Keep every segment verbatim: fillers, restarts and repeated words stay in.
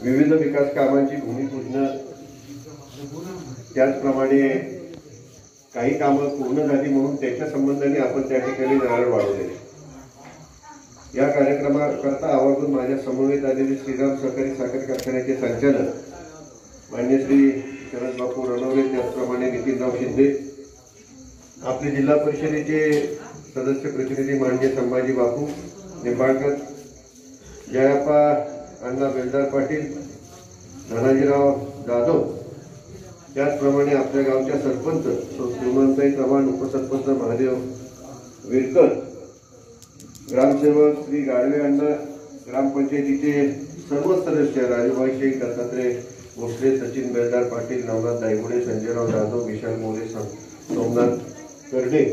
विविध विकास कामांची भूमिपूजन, त्याचप्रमाणे काही कामं पूर्ण झाली म्हणून त्याच्या संबंधाने आपण त्या ठिकाणी नारळ वाढवले। या कार्यक्रमाकरता आवर्जून माझ्या समवेत आलेले श्रीराम सहकारी साखर कारखान्याचे संचालक मान्य श्री शरद बापू रणवरे, त्याचप्रमाणे नितीनराव शिंदे, आपले जिल्हा परिषदेचे सदस्य प्रतिनिधी मान्य संभाजी बापू निंबाळकर, जयाप्पा अण्णा बेलदार पाटील, धनाजीराव जाधव, त्याचप्रमाणे आपल्या गावच्या सरपंच श्रीमंताई चव्हाण, उपसरपंच महादेव विरकर, ग्रामसेवक श्री गाडवे अण्णा, ग्रामपंचायतीचे सर्व सदस्य राजूभाई शेख, दत्तात्रय भोसले, सचिन बेलदार पाटील, नवनाथ दायगुडे, संजयराव जाधव, विशाल मोरे, सोमनाथ कर्डे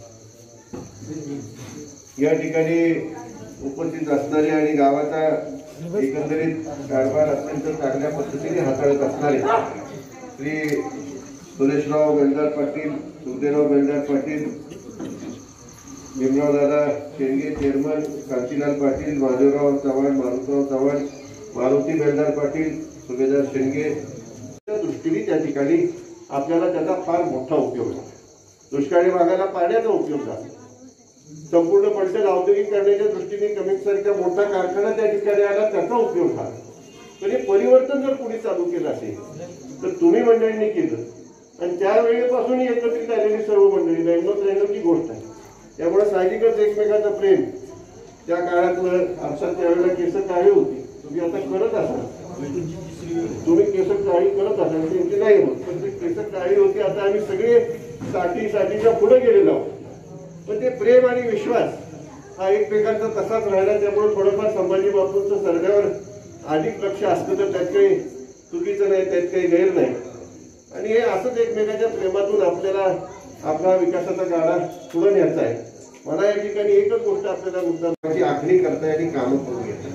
या ठिकाणी उपस्थित असणारे आणि गावाचा एकंदरीत कारभार अत्यंत चांगल्या पद्धतीने हाताळत असणारे श्री सुरेशराव बेलदार पाटील, सुखदेवराव बेलदार पाटील, भीमराव दादा शेंडगे चेअरमन, कांतीलाल पाटील, महादेवराव चव्हाण, मारुतराव चव्हाण, मारुती बेलदार पाटील, सुभेदार शेंडगे, त्या दृष्टीने त्या ठिकाणी आपल्याला त्याचा फार मोठा उपयोग झाला। दुष्काळी भागाला पाण्याचा उपयोग झाला, संपूर्ण पलटण औद्योगिकरणाच्या दृष्टीने कमीतसारखा मोठा कारखाना त्या ठिकाणी आला, त्याचा उपयोग झाला। पण हे परिवर्तन जर कोणी चालू केलं असेल तर तुम्ही मंडळींनी केलं, आणि त्यावेळेपासून एकत्रित आलेली सर्व मंडळी ब्याण्णव त्र्याण्णवची गोष्ट आहे। त्यामुळे साहजिकच एकमेकांचं प्रेम त्या काळातलं, अर्थात त्यावेळेला केस काळी होती, तुम्ही आता करत असाल, तुम्ही केस काळी करत असाल, त्यांची नाही होत, पण ते केस काळी होती, आता आम्ही सगळे साठी साठीच्या पुढे गेलेलो आहोत। पण ते प्रेम आणि विश्वास हा एकमेकांचा तसाच राहिला, त्यामुळे थोडंफार संभाजी बापूंचं सरड्यावर अधिक लक्ष असतं तर त्यात काही चुकीचं नाही, त्यात काही गैर नाही। आणि हे असंच एकमेकांच्या प्रेमातून आपल्याला आपला विकासाचा गाडा पुढे न्यायचा आहे। मला या ठिकाणी एकच गोष्ट आपल्याला मुद्दा आखणी करता आणि कामं करून घ्यायची।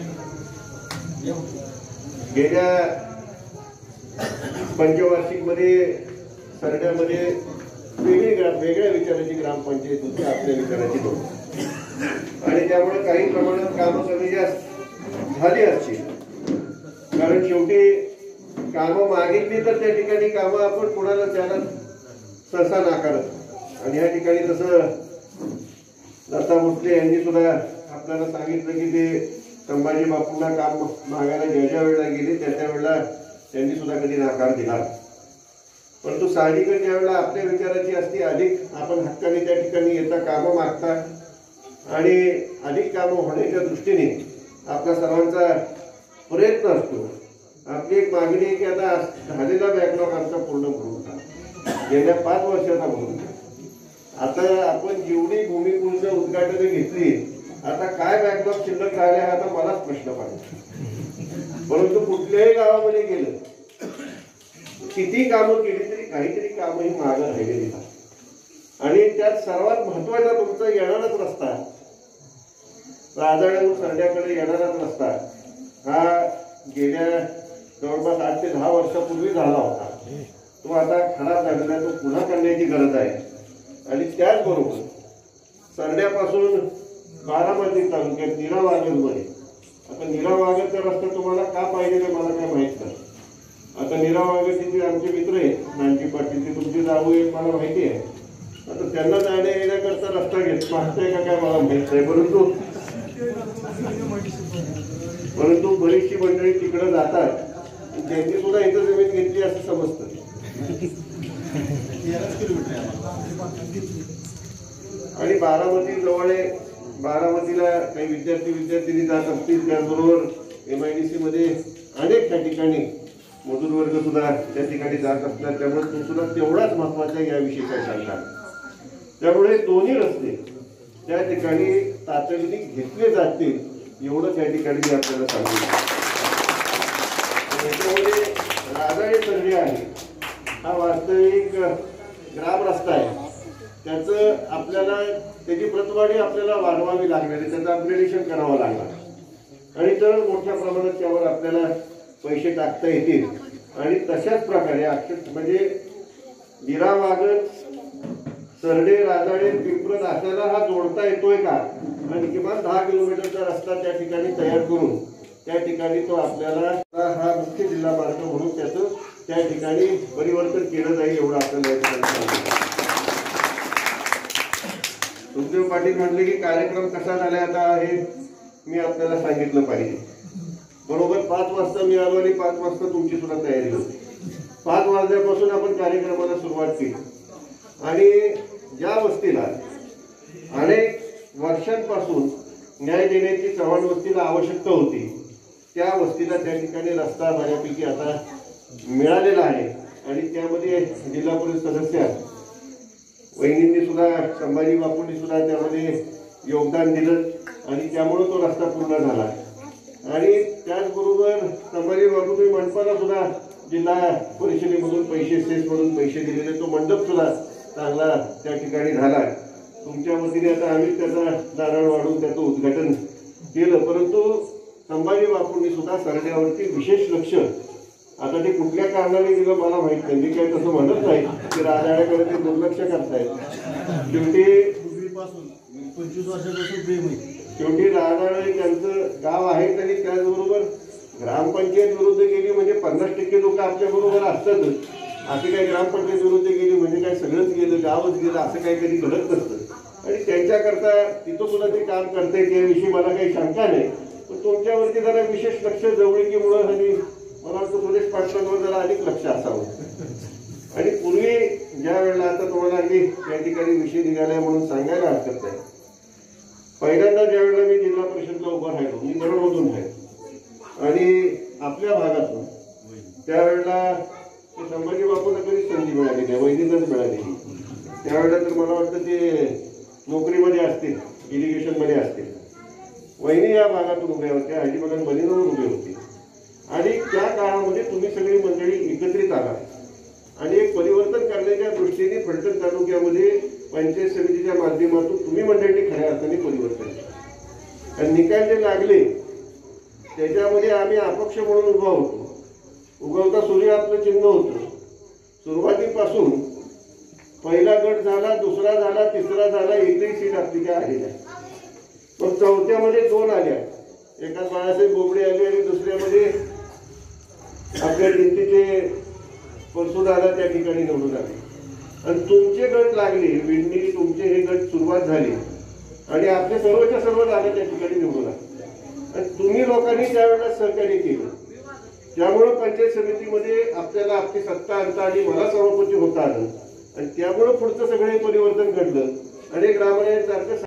गेल्या पंचवार्षिक मध्ये सरड्यामध्ये वेगळी वेगळ्या विचाराची ग्रामपंचायत होती, आपल्या विचाराची नव्हती, आणि त्यामुळे काही प्रमाणात कामं कमी जास्त झाली असतील, कारण शेवटी कामं मागितली तर त्या ठिकाणी कामं आपण कोणाला त्याला सहसा नाकारत। आणि या ठिकाणी जसं दत्ता भोसले यांनी सुद्धा आपल्याला सांगितलं की ते संभाजी बापूंना काम मागायला ज्या ज्या वेळेला गेले त्या त्या वेळेला त्यांनी सुद्धा कधी नकार दिला, परंतु साहजिकच ज्यावेळेला आपल्या विचाराची असती, अधिक आपण हक्काने त्या ठिकाणी येता, कामं मागता, आणि अधिक कामं होण्याच्या दृष्टीने आपला सर्वांचा प्रयत्न असतो। आपली एक मागणी आहे की आता झालेला बॅकलॉग आमचा पूर्ण भरून टाका, गेल्या पाच वर्षाचा भरून टाका। आता आपण जेवढी भूमिपूजन उद्घाटन घेतली, आता काय बॅकलॉग शिल्लक राहिले हा आता मलाच प्रश्न पडला। परंतु कुठल्याही गावामध्ये गेलं, किती कामं केली तरी काहीतरी कामं ही मागं राहिलेली आहेत। आणि त्यात सर्वात महत्वाचा तुमचा येणाराच रस्ता, राजाळ्याहून सरड्याकडे येणाराच रस्ता हा गेल्या जवळपास आठ ते दहा वर्षापूर्वी झाला होता, तो आता खराब झालेला आहे, तो पुन्हा करण्याची गरज आहे। आणि त्याचबरोबर सरड्यापासून बारामती तालुक्यात नीरावागरमध्ये, आता नीरावागरचा रस्ता तुम्हाला का पाहिजे ते मला काय माहित नाही। आता नीरावागरचे आमचे मित्र आहेत, नानजी पाटील, ते तुमची जाऊ एक मला माहिती आहे, आता त्यांना जाण्या येण्याकरता रस्ता घेत मागताय का काय मला माहित नाही, परंतु परंतु बरीचशी मंडळी तिकडे जातात, त्यांनी सुद्धा इथं जमीन घेतली असं समजतं। आणि बारामती जवळ आहे, बारामतीला काही विद्यार्थी विद्यार्थिनी जात असतील, त्याचबरोबर एम आय डी सी मध्ये अनेक त्या ठिकाणी मजूर वर्ग सुद्धा त्या ठिकाणी जात असतात, त्यामुळे तो सुद्धा तेवढाच महत्वाचा याविषयी काय सांगणार। त्यामुळे दोन्ही रस्ते त्या ठिकाणी तातडीने घेतले जातील एवढं त्या ठिकाणी मी आपल्याला सांगितलं। त्याच्यामुळे राजाळे सरडे आहे हा वास्तविक ग्राम रस्ता आहे, त्याचं आपल्याला त्याची प्रतवाढी आपल्याला वाढवावी लागणार आहे, त्याचं अपग्रेडेशन करावं लागणार, आणि तर मोठ्या प्रमाणात त्यावर आपल्याला पैसे टाकता येतील। आणि तशाच प्रकारे अक्षर म्हणजे नीरावागर, सरडे, राजाळे, पिंपरत असायला हा जोडता येतोय का, आणि किमान दहा किलोमीटरचा रस्ता त्या ठिकाणी तयार करून त्या ठिकाणी तो आपल्याला मार्गाचा हा मुख्य जिल्हा मार्ग म्हणून त्याचं त्या ठिकाणी परिवर्तन केलं जाईल एवढं आपल्याला या ठिकाणी सांगितलं. सुखदेव पाटील म्हटले की कार्यक्रम कसा झाला आता हे मी आपल्याला सांगितलं पाहिजे. बरोबर पाच वाजता मी आलो आणि पाच वाजता तुमची सुद्धा तयारी होती. पाच वाजल्यापासून आपण कार्यक्रमाला सुरुवात केली आणि ज्या वस्तीला अनेक वर्षांपासून न्याय देण्याची चव्हाण वस्तीला आवश्यकता होती त्या वस्तीला त्या ठिकाणी रस्ता बऱ्यापैकी आता मिळालेला आहे आणि त्यामध्ये जिल्हा पोलीस सदस्य वहिनींनी सुद्धा संभाजी बापूंनी सुद्धा त्यामध्ये योगदान दिलं आणि त्यामुळे तो रस्ता पूर्ण झाला. आणि त्याचबरोबर संभाजी बापूंनी मंडपाला सुद्धा जिल्हा परिषदेमधून पैसे सेसमधून पैसे दिलेले तो मंडप सुद्धा चांगला त्या ठिकाणी झाला. तुमच्या वतीने आता आम्ही त्याचा नारळ वाढून त्याचं उद्घाटन केलं. परंतु संभाजी बापूंनी सुद्धा सरड्यावरती विशेष लक्ष आता ते कुठल्या कारणाने दिलं मला माहित नाही. मी काही तसं म्हणत नाही की राजवाड्याकडे ते दुर्लक्ष करतायत. शेवटी पूर्वीपासून पंचवीस वर्षापासून प्रेम आहे. शेवटी राजवाडे त्यांचं गाव आहे आणि त्याचबरोबर ग्रामपंचायत विरुद्ध गेली म्हणजे पन्नास टक्के लोक आपल्या बरोबर असतातच. अशी काही ग्रामपंचायत विरुद्ध गेली म्हणजे काय सगळंच गेलं गावच गेलं असं काही कधी घडत नसतं. आणि त्यांच्याकरता तिथं सुद्धा ते काम करते त्याविषयी मला काही शंका नाही. पण तुमच्यावरती जरा विशेष लक्ष जवळकीमुळं आणि मला वाटतं सुरेश पाटलांवर जरा अधिक लक्ष असावं. आणि पूर्वी ज्या वेळेला आता तुम्हाला मी या ठिकाणी विषय निघालाय म्हणून सांगायला हरकत नाही. पहिल्यांदा ज्या वेळेला मी जिल्हा परिषदला उभा राहिलो मी दररोजून आहे आणि आपल्या भागातून त्यावेळेला संभाजी बापूंना कधीच संधी मिळाली नाही वैदिकच मिळालेली. त्यावेळेला तर मला वाटतं ते नोकरीमध्ये असतील इरिगेशनमध्ये असतील. वहिनी या भागातून उभ्या होत्या हळदीबगान बलिनवर उभे होते आणि त्या काळामध्ये तुम्ही सगळी मंडळी एकत्रित आला आणि एक परिवर्तन करण्याच्या दृष्टीने फलटण तालुक्यामध्ये पंचायत समितीच्या माध्यमातून तुम्ही मंडळींनी खऱ्या अर्थाने परिवर्तन केलं. आणि निकाल जे लागले त्याच्यामध्ये आम्ही अपक्ष म्हणून उभा होतो. उगवता सूर्य आपलं चिन्ह होतं. सुरुवातीपासून पहिला गट झाला दुसरा झाला तिसरा झाला एकही सीट आपली काय आली नाही. मग चौथ्यामध्ये दोन आल्या. एका बाळासाहेब बोबडे आले आणि दुसऱ्यामध्ये आपल्या दिंडीचे परशुदादा त्या ठिकाणी निवडून आले. आणि तुमचे गट लागले विंडी तुमचे हे गट सुरुवात झाली आणि आपले सर्वच्या सर्व जागा त्या ठिकाणी निवडून आले. आणि तुम्ही लोकांनी त्यावेळेला सहकार्य केलं. त्यामुळे पंचायत समितीमध्ये आपल्याला आपली सत्ता आणता आली. मला सभापती होता आलं आणि त्यामुळे पुढचं सगळे परिवर्तन घडलं. आणि ग्रामपंचायत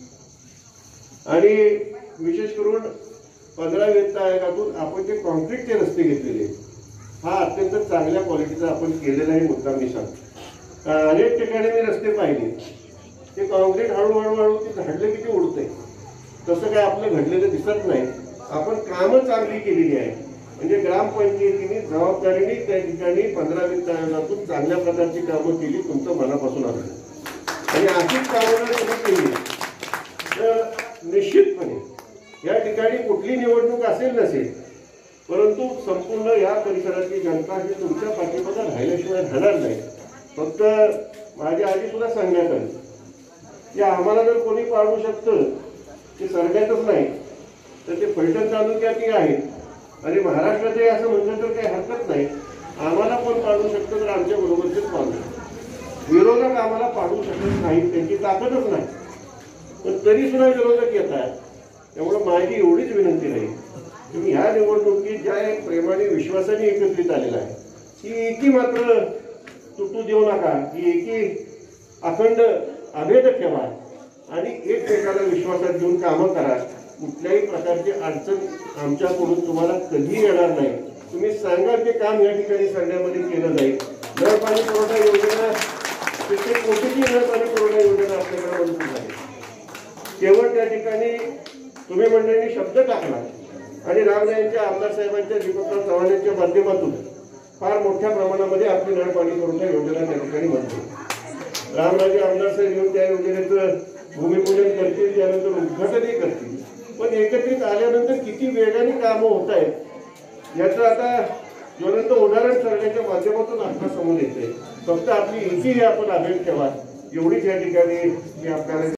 आणि विशेष करून पंधरा वित्त आयोगातून आपण जे कॉन्क्रीटचे रस्ते घेतलेले हा अत्यंत चांगल्या क्वालिटीचा आपण केलेला आहे मुद्दा मी सांगतो. अनेक ठिकाणी मी रस्ते पाहिले ते कॉन्क्रीट हळूहळू हळू ते झाडलं किती उडतंय तसं काय आपलं घडलेलं दिसत नाही. आपण कामं चांगली केलेली आहे. म्हणजे ग्रामपंचायतीने जबाबदारीने त्या ठिकाणी पंधरा वित्त आयोगातून चांगल्या प्रकारची कामं केली. तुमचं मनापासून आलं आणि अशीच कामं तुम्ही केली तर निश्चितपणे या ठिकाणी कुठली निवडणूक असेल नसेल परंतु संपूर्ण या परिसरातली जनता ही तुमच्या पाठीमागे राहिल्याशिवाय राहणार नाही. फक्त माझ्या आधी सुद्धा सांगण्यात आलं की आम्हाला जर कोणी पाडू शकतं ते सरड्यातच नाही तर ते फलटण तालुक्यातही आहे आणि महाराष्ट्रातही असं म्हणलं तर काही हरकत नाही. आम्हाला कोण पाडू शकतं तर आमच्या बरोबरचेच पाडू शकतो. विरोधक आम्हाला पाडू शकत नाही त्यांची ताकदच नाही. पण तरी सुद्धा विरोधक येतात. त्यामुळे माझी एवढीच विनंती नाही तुम्ही ह्या निवडणुकीत ज्या एक प्रेमाने विश्वासाने एकत्रित आलेला आहे ही एकी मात्र तुटू देऊ नका. ही एकी अखंड अभेद ठेवा आणि एकमेकाला विश्वासात घेऊन कामं करा. कुठल्याही प्रकारची अडचण आमच्याकडून तुम्हाला कधी येणार नाही. तुम्ही सांगाल ते काम या ठिकाणी सांगण्यामध्ये केलं जाईल. नळ पाणी पुरवठा योजना प्रत्येक कोटीची नळ पाणी पुरवठा योजना आपल्याकडे मंजूर झाली. केवळ त्या ठिकाणी तुम्ही मंडळींनी शब्द टाकला आणि रामरायांच्या आमदार साहेबांच्या दीपकराव चव्हाण यांच्या माध्यमातून फार मोठ्या प्रमाणामध्ये आपली नळ पाणी पुरवठा योजना त्या ठिकाणी मंजूर. रामराजे आमदार साहेब येऊन त्या योजनेचं भूमिपूजन करतील त्यानंतर उद्घाटनही करतील. पण एकत्रित आल्यानंतर किती वेगाने कामं होत आहेत याचं आता ज्वलंत उदाहरण करण्याच्या माध्यमातून आपल्या समोर येते. फक्त आपली एकी हे आपण अभेद ठेवा एवढीच या ठिकाणी मी आपल्याला